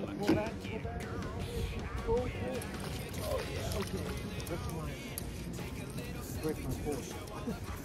Pull back, pull back. Pull, pull. Oh, yeah. Okay. Break my force.